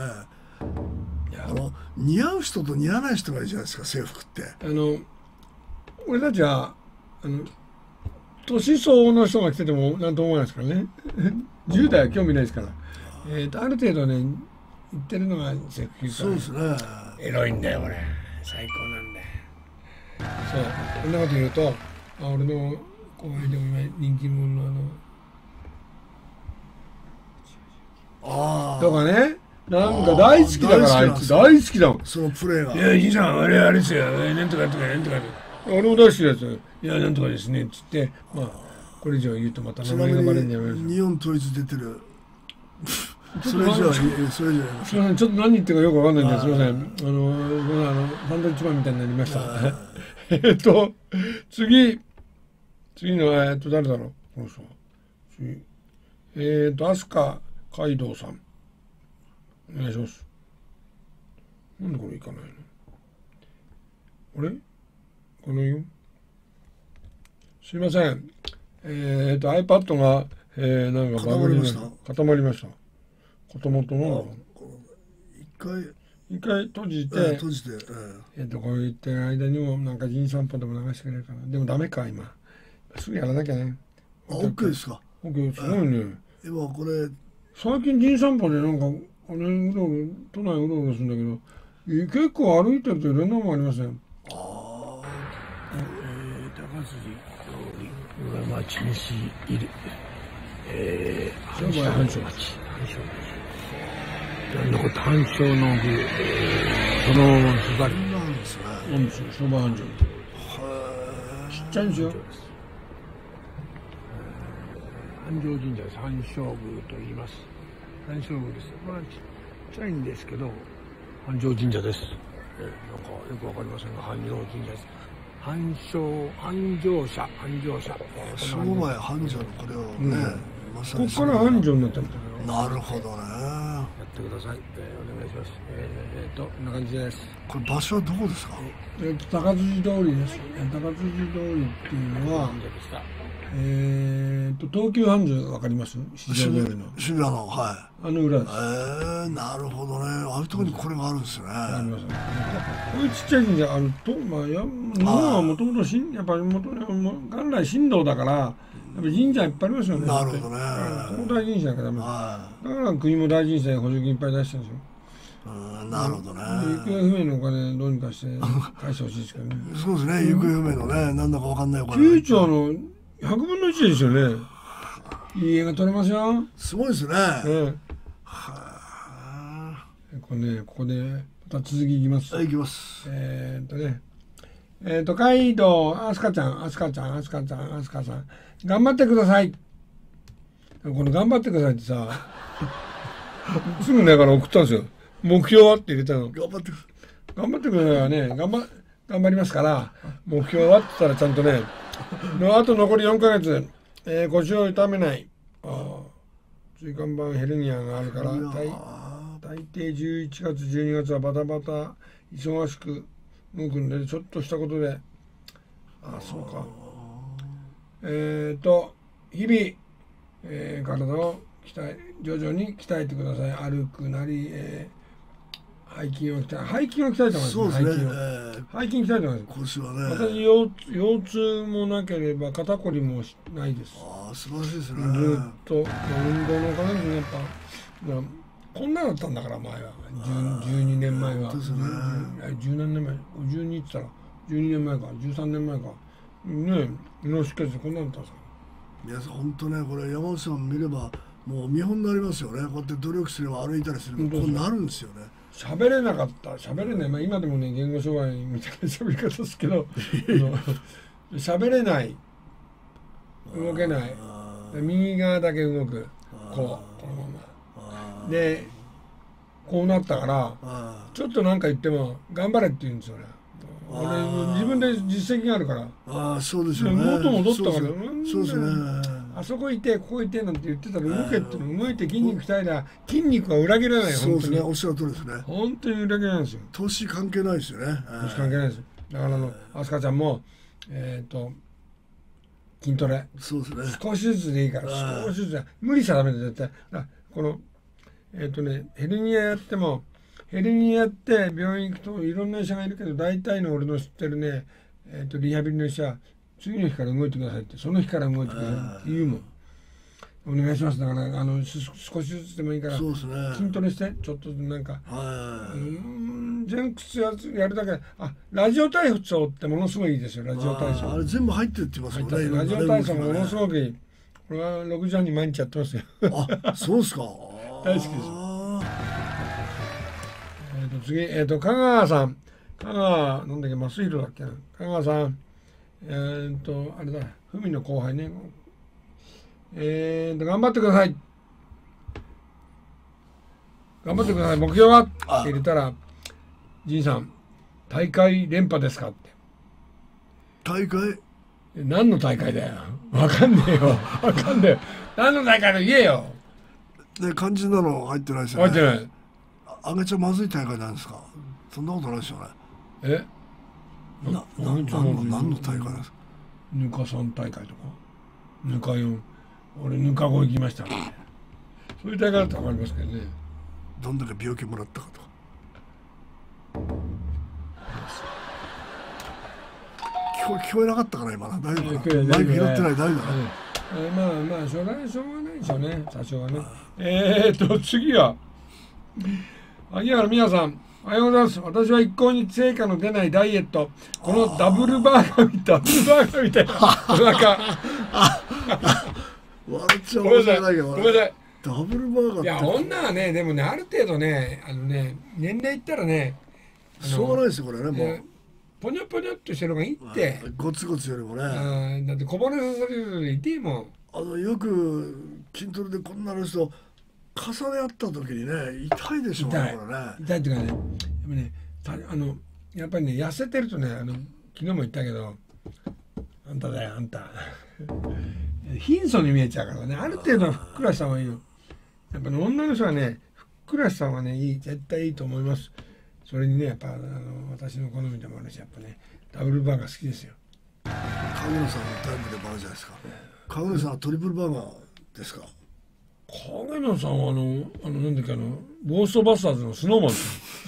似合う人と似合わない人がいるじゃないですか、制服って。 俺たちは年相応の人が着てても何とも思わないですからね。10代は興味ないですから。ある程度ね言ってるのが制服着るから、 そうですね。 エロいんだよ俺。最高なんだよ。そう、こんなこと言うと、俺の後輩でも今人気者のとかね、なんか大好きだから、あいつ大好きだもん。 そのプレーが。 いや、兄さん、あれですよ、なんとか。俺も大好きだやつ。いや、なんとかですね、つって、これ以上言うとまた名前がバレるんじゃないですか。 日本統一出てる。それ以上すみません、ちょっと何言ってるかよくわかんないんで、すみません。サンドイッチマンみたいになりました。次の、誰だろう、この人。飛鳥街道さん。お願いします。なんでこれいかないの？あれ？このよ。すいません。iPad が、なんかバグりました。固まりました。固まったの？一回閉じて、こう言ってる間にもなんか人散歩でも流してくれるかな。でもダメか今。すぐやらなきゃね。 OK ですか。 OK、すごいね。 今これ最近人散歩でなんか都内うろうろするんだけど、結構歩いてるといろんなものありますね。高筋通り、上町西いる。商売繁盛町。なんだこれ単勝の具、そのまますがり。 なんですね。 なんですよ、商売繁盛。ちっちゃいんですよ。繁盛神社です。繁盛宮と言います。繁盛宮です。ちっちゃいんですけど、繁盛神社です。なんかよくわかりませんが、繁盛神社です。繁盛社。 商売繁盛のこれをね、まさにここから繁盛になったんだよ。 なるほどね。 やってください。お願いします。こんな感じです。 これ場所はどこですか？ 高辻通りです。高辻通りっていうのは、東急繁盛わかります？渋谷の、はい。 裏です。 なるほどね。ああいうところにこれがあるんですね。 あります。こういうちっちゃい神社あると、日本はもともとやっぱり元来神道だから、やっぱ神社いっぱいありますよね。 なるほどね。 そこ大事にしなきゃダメだ。だから国も大事にして補助金いっぱい出してるんですよ。 なるほどね。 行方不明のお金どうにかして返してほしいですけどね。 そうですね。行方不明のね、なんだかわかんないお金。 9兆の100分の1ですよね。いい絵が撮れますよ。 すごいですね。 ここでまた続きいきます。 いきます。 街道あすかちゃん頑張ってください。この頑張ってくださいってさすぐだから送ったんですよ。 目標はって入れたの。 頑張って頑張ってくれよね。頑張りますから、目標はって言ったらちゃんとね、あと残り4ヶ月、腰を痛めない。椎間板ヘルニアがあるから、大抵11月、12月はバタバタ忙しく動くんで、ちょっとしたことで、そうか。日々、体を徐々に鍛えてください。歩くなり、背筋を鍛えてます。 そうですね。 背筋鍛えてます。 腰はね。 私腰痛もなければ肩こりもないです。 素晴らしいですね。 ずっと運動のおかげですね。やっぱこんなだったんだから前は12年前は。 ですね。 10何年前、12って言ったら12年前か13年前かね、脳出血でこんなだったんですか。 皆さん本当ね、これ山内さん見ればもう見本になりますよね。こうやって努力すれば歩いたりすればこうなるんですよね。 喋れなかった、喋れない、今でもね言語障害みたいな喋り方ですけど喋れない、動けない、右側だけ動く、このままでこうなったから、ちょっと何か言っても頑張れって言うんですよね。俺自分で実績があるから。 そうですよね。 元戻ったから。 そうですね。 あそこいてここいてなんて言ってたら動けって動いて筋肉鍛えたら筋肉は裏切らない。 そうですね。おっしゃる通りですね。 本当に裏切らないんですよ。 年関係ないですよね。 年関係ないです。だから飛鳥ちゃんも筋トレ。 そうですね。 少しずつでいいから少しずつ無理しちゃダメだ絶対。このヘルニアやっても。ヘルニアやって病院行くといろんな医者がいるけど大体の俺の知ってるね、リハビリの医者次の日から動いてくださいってその日から動いてくださいって言うもん。お願いしますだから少しずつでもいいから筋トレしてちょっとなんか前屈やるだけラジオ体操ってものすごいいいですよ。ラジオ体操あれ全部入ってるって言いますもんね。 ラジオ体操ものすごくいい。これは6時半に毎日やってますよ。 そうですか。 大好きです。次、香川さん。香川、なんだっけ、増弘だっけな。香川さん。あれだ、ふみの後輩ね。頑張ってください。頑張ってください。目標はって入れたら、じいさん、大会連覇ですかって。 大会何の大会だよ。わかんねえよ。わかんねえよ。何の大会か言えよ。 肝心なの入ってないですよね。 入ってない。 あげちゃまずい大会なんですか。そんなことないですよね。何の大会ですか。 ぬか3大会とかぬか4、俺ぬか5行きましたからね。そういう大会だと分かりますけどね。 どんだけ病気もらったかとか。聞こえなかったかな今。大丈夫かな。マイク拾ってない。大丈夫かな。 まあしょうがないでしょうね多少はね。次は萩原美也さん、おはようございます。私は一向に成果の出ないダイエット。このダブルバーガーみたいなお腹。 笑っちゃ面白いだけど。 ごめんなさい。 ダブルバーガーって。 いや女はね、でもねある程度ね年齢いったらねしょうがないですよこれねもう。 ポニョポニョっとしてるのがいいって。 ゴツゴツよりもね。 だって小骨させるより痛いもん。 よく筋トレでこんなの人重ね合った時にね痛いでしょうねこれね。 痛いっていうかねやっぱりね痩せてるとね昨日も言ったけどあんただよあんた貧相に見えちゃうからね。ある程度ふっくらした方がいいよ。やっぱり女の人はねふっくらした方がね絶対いいと思います。それにねやっぱ私の好みでもあるしやっぱねダブルバーガー好きですよ。 川村さんのタイムでもあるじゃないですか。川村さんはトリプルバーガーですか。 影野さんはなんだっけゴーストバスターズのスノーマン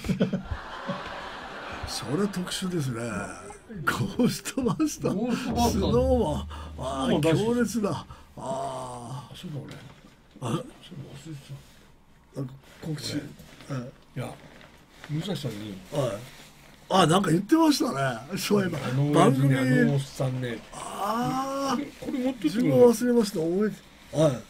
それ特殊ですね。ゴーストバスタースノーマン強烈だ。 そうだ俺それ忘れてた。告知いや武蔵さんになんか言ってましたね。そういえば番組おっさんねこれ持って自分は忘れました。覚えて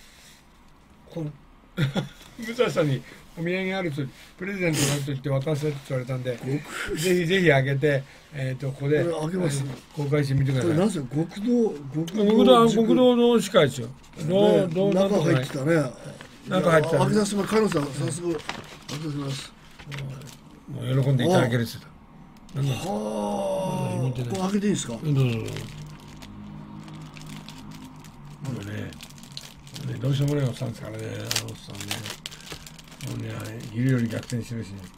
武蔵さんにお土産あるとプレゼントがあると言って渡せって言われたんでぜひあげてここで公開してみてください。 なんですか国道の司会ですよ。 中入ってたね。 中入ってた。 開けさせてもらいます。カノさん早速開けさせます。 もう喜んでいただけるって言ってた。 はあ、これ開けていいですか？ どうぞ。もうね、どうしようもないおっさんですからね、おっさんね。もうね、昼より逆転してるしね。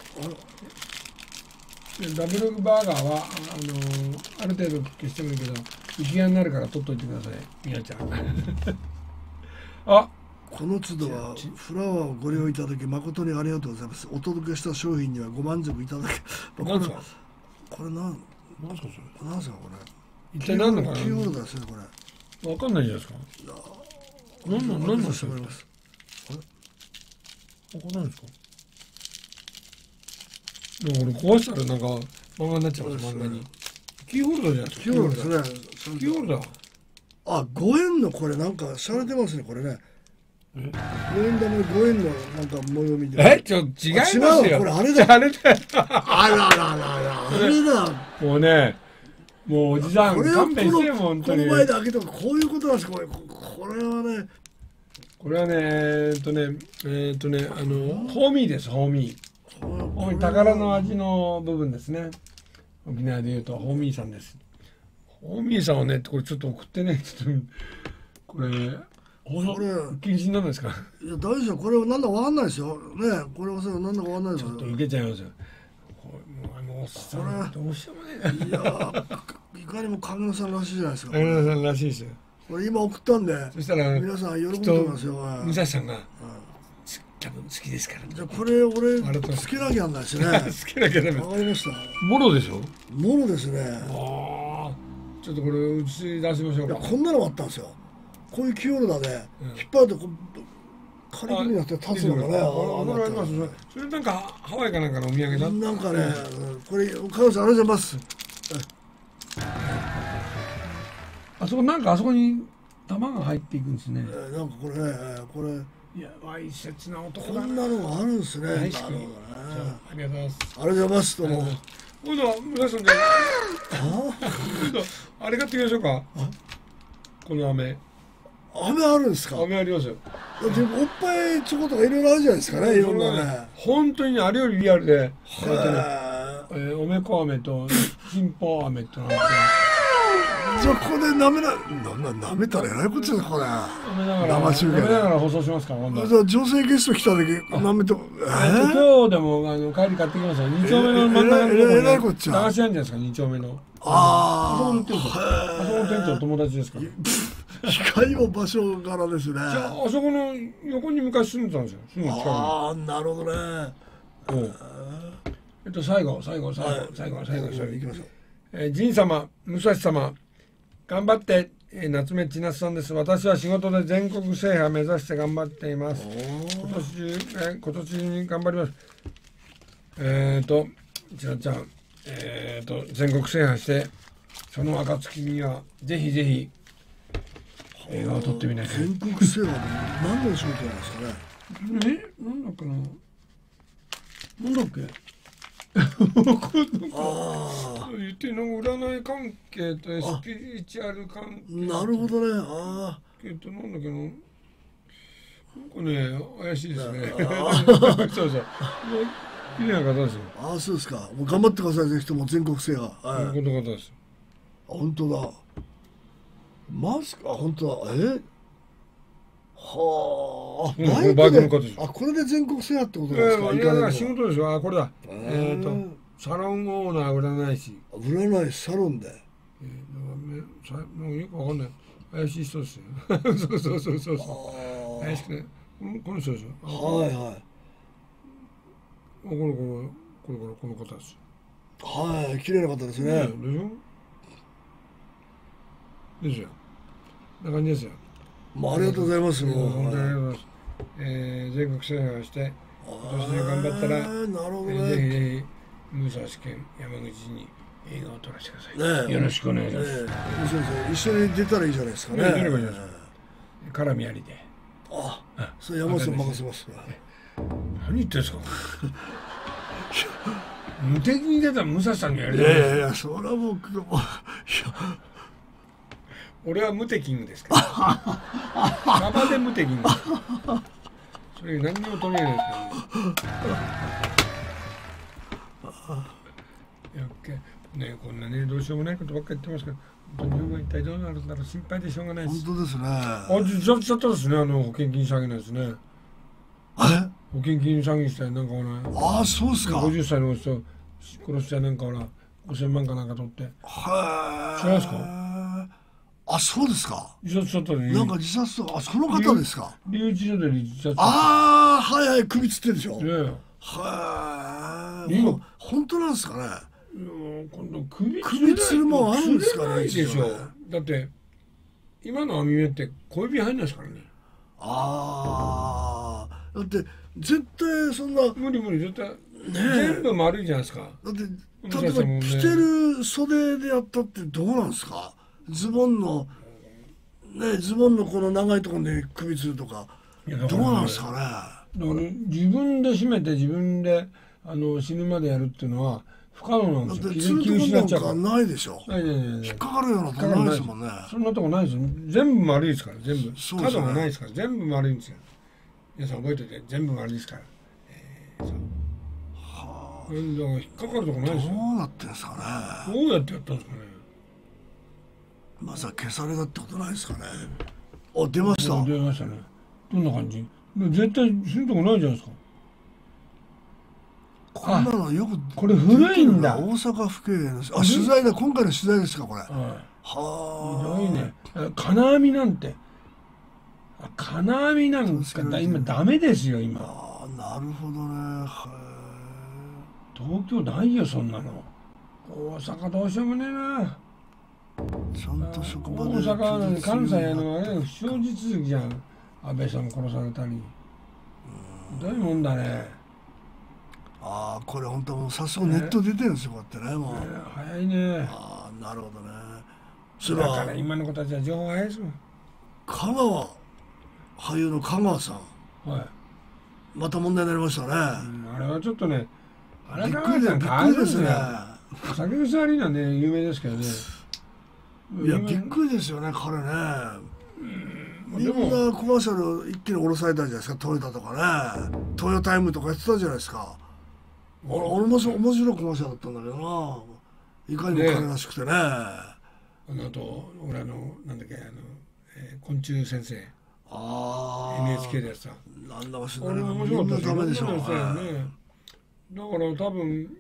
ダブルバーガーはある程度消してもいいけど、浮き輪になるから取っといてください、みやちゃん。あ、 この都度はフラワーをご利用いただき誠にありがとうございます。お届けした商品にはご満足いただけ。 何ですか？ これ何ですかそれ？ なんですかこれ？ 一体何のかな？ キーホルダーですねこれ。 わかんないじゃないですか。何のしてもらいます。 わかんないですか？でもこれ壊したらなんか漫画になっちゃいます。漫画に。キーホルダーじゃないですか。 キーホルダーですね。 キーホルダー。 あ、5円のこれなんか洒落てますねこれね。5円玉の5円のなんか模様みたいな。 違いますよ。 違うこれあれだ。 あれだ。 あららららあれだ。 もうね、もうおじさん勘弁してよ本当に。 この前で開けたこういうことなんですこれはね。 これはねホーミーです。ホーミー宝の味の部分ですね。沖縄でいうとホーミーさんです。ホーミーさんはねこれちょっと送ってねちょっとこれ禁止なんですか？ いや大丈夫ですよ。これなんだかわかんないですよね。これはさなんだかわかんないですよ。 ちょっと受けちゃいますよ。おっさんどうしようもねえな。 いやいかにも神野さんらしいじゃないですか。 神野さんらしいですよ。 これ今送ったんで。 そしたら皆さん喜んでますよ。 武蔵さんが多分好きですから。 じゃあこれ俺つけなきゃなんないですね。 つけなきゃダメ。 わかりました。 もろでしょ？ もろですね。 ああ、ちょっとこれ映し出しましょうか。 いやこんなのもあったんですよ。こういうキーホルダーで引っ張るとカリカリになって立つのがね。 それなんかハワイかなんかのお土産だ。 なんかね、これカノさんありがとうございます。 あそこなんかあそこに玉が入っていくんですね。 なんかこれねこれ。 いやわいせつな男だな。 こんなのがあるんですね。 大好き。ありがとうございます。 ありがとうございます。どうも。 ほいだ皆さんで。あれ買ってきましょうか。この飴。 飴あるんですか？ 飴ありますよ。 だっておっぱいチョコとかいろいろあるじゃないですかね。いろんなね。 本当にあれよりリアルで。おめこ飴と金宝飴となんて。 じゃあここで舐めたらえらいこっちゃですこれ。 生中継。舐めながら放送しますから。 じゃあ女性ゲスト来た時舐めて。 今日でも帰り買ってきますよ。2丁目の真ん中のところに。 えらいこっちゃ。 駄菓子屋じゃないですか2丁目の。 あそこの店長友達ですから。 光も場所柄ですね。じゃあそこの横に昔住んでたんですよ。すぐ近くに。 ああなるほどね。 最後行きましょう。仁様、武蔵様、頑張って、夏目千夏さんです。私は仕事で全国制覇目指して頑張っています。今年に頑張ります。千夏ちゃん、全国制覇して、その暁にはぜひぜひ映画を撮ってみないと。 全国制覇で何の仕事なんですかね。 なんだっけな。なんだっけ。言っての占い関係とスピリチュアル関係。 なるほどね。 なんだっけな。なんかね怪しいですね。そうそう。綺麗な方ですよ。 そうですか。もう頑張ってくださいぜひとも全国制覇。 この方です。 本当だ。マスク本当だ。はあ。 バイクの方です。 これで全国制覇ってことですか。 いや仕事ですよ。これだ。サロンオーナー占い師。 占い師サロンで。 もうよくわかんない。怪しい人ですよ。そう。怪しくね。この人ですよ。 はいはい。 この方です。 はい、綺麗な方ですね。 でしょ。な感じですよ。 ありがとうございます。 本当にありがとうございます。全国制覇して今年頑張ったら、ぜひぜひ武蔵県山口に映画を撮らせてください。よろしくお願いします。 一緒に出たらいいじゃないですかね。 出ればいいです。絡みありで。 それ山口さん任せます。 何言ってんですか。無敵に出た武蔵さんにやりたい。 いやそれは僕も。 俺は無敵ですから。生で無敵。それ何にも取り入れないですからね。 やっけね、こんなねどうしようもないことばっかり言ってますけど、本当に日本が一体どうなるんだろう、心配でしょうがないです。 本当ですね。 自殺しちゃったですね、保険金詐欺のやつね。保険金詐欺したらなんかほら、 そうですか。 50歳の人殺してなんかほら5000万かなんか取って。知らないですか？ そうですか。 自殺しちゃったのに。 なんか自殺とか、その方ですか。 留置所で自殺。 はいはい、首つってるでしょ。 ね。 本当なんですかね。 今度首つるもんあるんですかね。 でしょ。だって今の網目って小指入んないですからね。 だって絶対そんな無理絶対全部丸いじゃないですか。 だって例えば着てる袖でやったってどうなんですか。ズボンのこの長いところで首つるとかどうなんですかね。だから自分で締めて自分で死ぬまでやるっていうのは不可能なんですよ。 だってつるとこなんかないでしょ。引っかかるようなとこないですもんね。 そんなとこないですよ。全部丸いですから。全部角がないですから。全部丸いんですよ。皆さん覚えてて、全部丸いですから。そう。引っかかるとこないですよ。 どうなってんですかね。どうやってやったんですかね。 まさか消されたってことないですかね。出ました。 出ましたね。どんな感じ？絶対死ぬとこないじゃないですか。 こんなのよくこれ古いんだ。 大阪府警の取材だ。今回の取材ですかこれ。 ひどいね。金網なんて。金網なんか今ダメですよ今。 なるほどね。 東京ないよそんなの。大阪どうしようもねえな。 ちゃんと職場で大阪なのに関西不祥事続きじゃん。安倍さん殺されたり。ひどいもんだね。 これ本当もう早速ネット出てるんですよこうやってねもう。 早いね。 なるほどね。 だから今の子たちは情報早いですもん。 香川俳優の香川さん。また問題になりましたね。 あれはちょっとね。 びっくりですね。 酒癖悪いのはね有名ですけどね。 いやびっくりですよね彼ね。みんなコマーシャル一気に下ろされたじゃないですか。トヨタとかねトヨタイムとかやってたじゃないですか。面白いコマーシャルだったんだけどないかにも彼らしくてね。 あと俺なんだっけ昆虫先生 NHK でやってた。 なんだか知らないけどみんなダメでしょうね。だから多分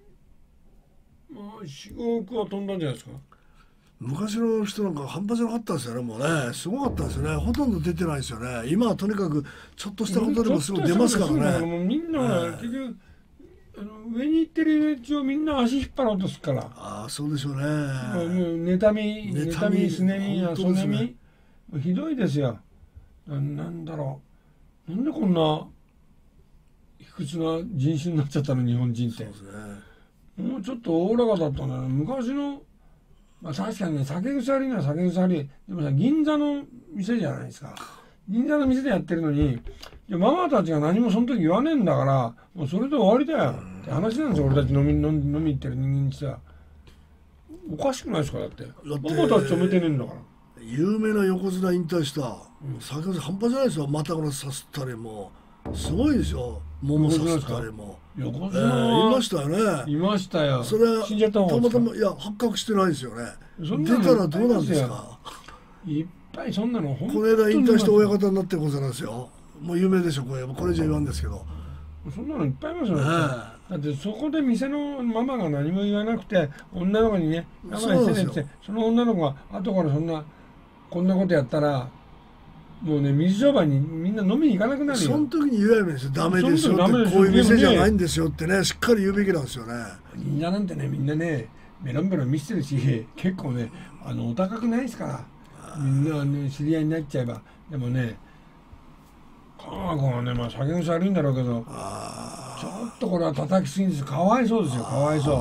4、5億は飛んだんじゃないですか。 昔の人なんか半端じゃなかったですよね。もうねすごかったですよね。ほとんど出てないですよね。今はとにかくちょっとしたことでもすぐ出ますからね。 もうみんな結局上に行ってる連中をみんな足引っ張ろうとするから。 そうでしょうね。 妬みすねみそねみひどいですよ。なんだろう、なんでこんな卑屈な人種になっちゃったの日本人って。 そうですね。 もうちょっとおおらかだったんだよ。昔の確かにね酒癖悪いのは酒癖悪い。でもさ銀座の店じゃないですか。銀座の店でやってるのにママたちが何もその時言わねえんだからもうそれで終わりだよって話なんですよ。俺たち飲み行ってる人間にしてはおかしくないですか。だってママたち止めてねえんだから。 有名な横綱引退した酒癖半端じゃないですよ。またこのさすったりもすごいですよ。桃さすったりも横綱いましたよね。 いましたよ。 それは死んじゃったたまたま発覚してないですよね。出たらどうなんですか。 いっぱいそんなの。 この間引退して親方になってることなんですよ。もう有名でしょこれ以上言わんですけど。 そんなのいっぱいいますよ。だってそこで店のママが何も言わなくて女の子にね我慢してねってその女の子が後からこんなことやったらもうね水商売にみんな飲みに行かなくなるよ。 その時に言えばいいんですよ。ダメですよってこういう店じゃないんですよってねしっかり言うべきなんですよね。 銀座なんてねみんなねベロンベロン見せてるし結構ねお高くないですからみんなね知り合いになっちゃえば。でもね香川君はね酒癖悪いんだろうけどちょっとこれは叩きすぎです。かわいそうですよ。かわいそう。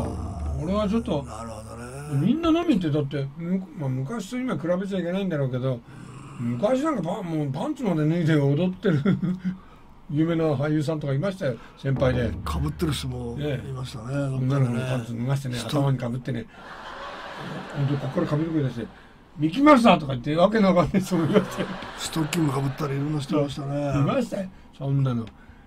俺はちょっとなるほどね。 みんな飲みってだって昔と今比べちゃいけないんだろうけど昔なんかもうパンツまで脱いで踊ってる有名な俳優さんとかいましたよ。先輩でかぶってる人もいましたね。 女の子のパンツ脱がしてね頭にかぶってね本当にここから髪の毛出してミキマスターとか言ってわけのわかんない人もいましたよ。 ストッキングかぶったりいろんな人いましたね。 いましたよそんなの。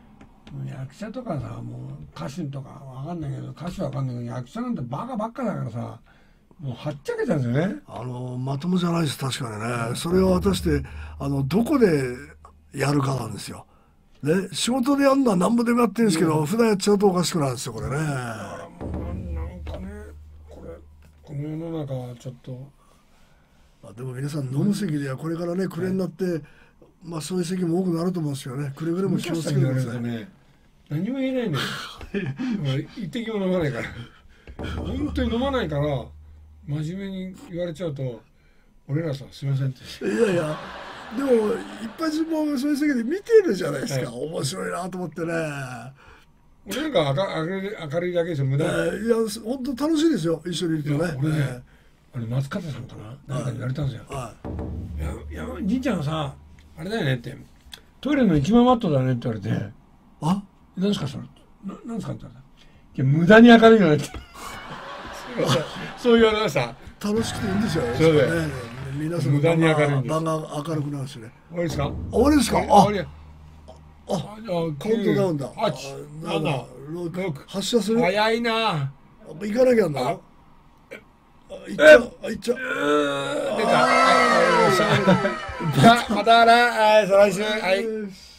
役者とかさ、もう歌手とかわかんないけど、歌手はわかんないけど、役者なんてバカばっかだからさ、もうはっちゃけちゃうんですよね。 まともじゃないです、確かにね。それを果たしてどこでやるかなんですよ。ね、仕事でやるのは何ぼでもやってるんですけど、普段やっちゃうとおかしくなるんですよ、これね。だからもうなんかね、この世の中はちょっと。 でも皆さん飲む席ではこれからね、暮れになって、そういう席も多くなると思うんですよね。くれぐれも気をつけてください。 ね、何も言えないんだよ。一滴も飲まないから。本当に飲まないから、真面目に言われちゃうと、俺らさ、すみませんって。 いやいや、でも一般人もそういう席で見てるじゃないですか。面白いなと思ってね。 俺なんか明るいだけですよ、無駄に。 いや、本当楽しいですよ、一緒にいるとね。 俺ね、松方さんかな、なんかに言われたんですよ。いや、じいちゃんはさ、あれだよねって、トイレの一番マットだねって言われて、何ですかそれ、何ですかって言われた。いや、無駄に明るいよねって。そう言われました。 楽しくていいんですよ。 そうで、 皆さん無駄に明るいんです。 場が明るくなるしね。 終わりですか？ 終わりですか？ 終わり。 カウントダウンだ。 8、7、6。 発射する？ 早いな。 行かなきゃな。行っちゃう。 出た。また来週。はい。